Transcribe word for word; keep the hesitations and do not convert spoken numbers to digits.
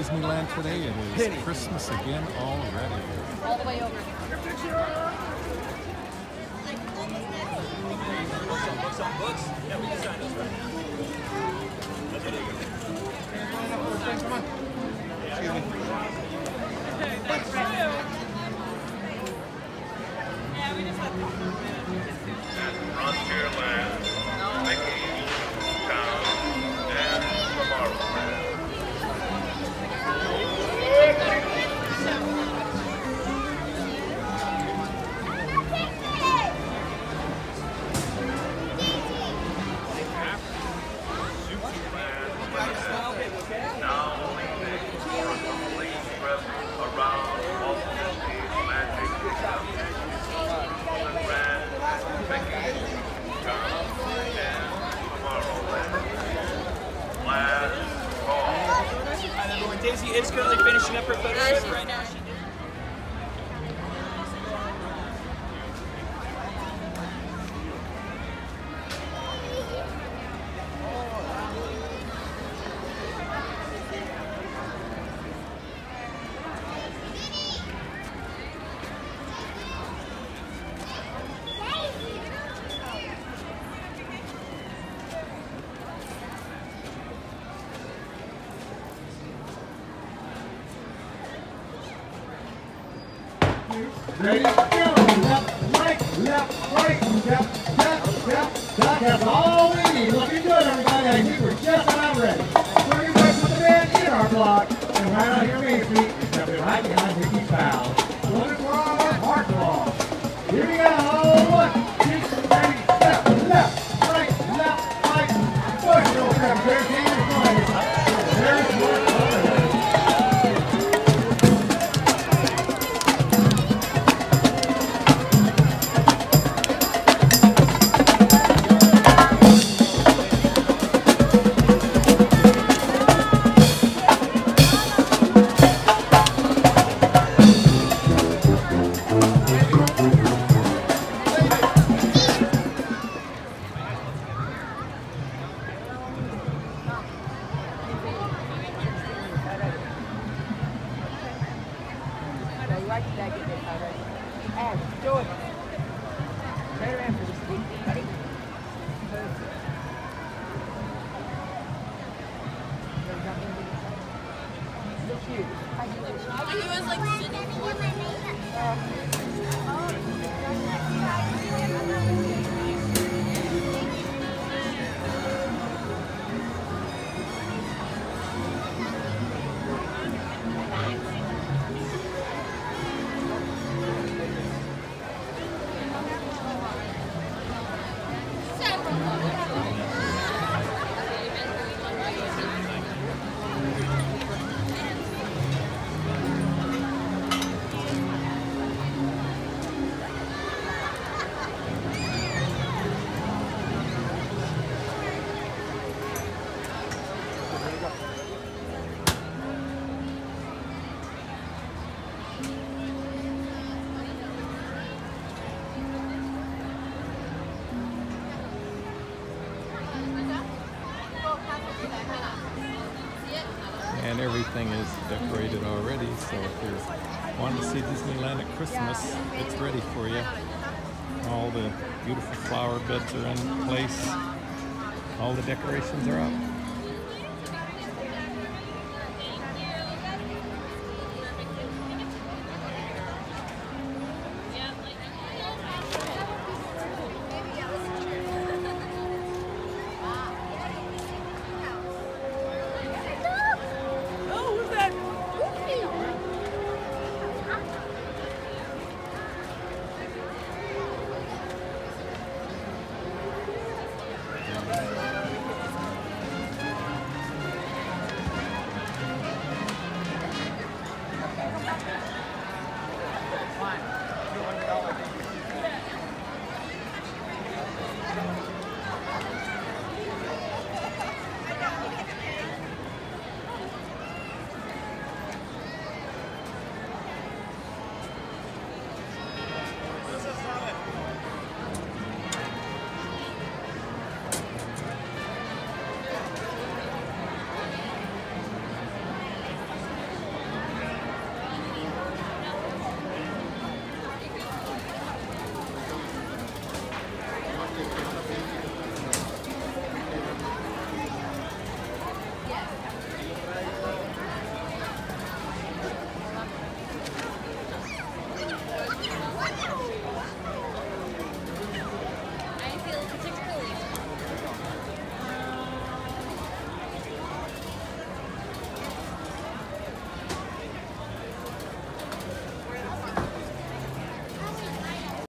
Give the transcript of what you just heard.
Disneyland today. It is Christmas again already. All the way over. Books on books on books? Yeah, we can sign those right now. That's what they go. Come on. Excuse me. Yeah, we just let Frontierland, Mickey, Town, and Tomorrowland. Now only for a complete trip around Walt Disney's Magic Kingdom. Mickey, Town, and Tomorrowland. Last call. Daisy is currently finishing up her photo shoot right now. Ready, go! Left, right, left, right, step, step, step, step. That's all we need. Looking good, everybody. I think we're just about ready. So you guys put the band in our block, and right out here, Main Street, stepping right behind Mickey's Bow. Looking for our heart block. Here we go. One, two, ready, step, left, right, left, right. Push, go, grab their hand in front. Very smart. He was like sitting And everything is decorated already, so if you want to see Disneyland at Christmas, it's ready for you. All the beautiful flower beds are in place. All the decorations are up.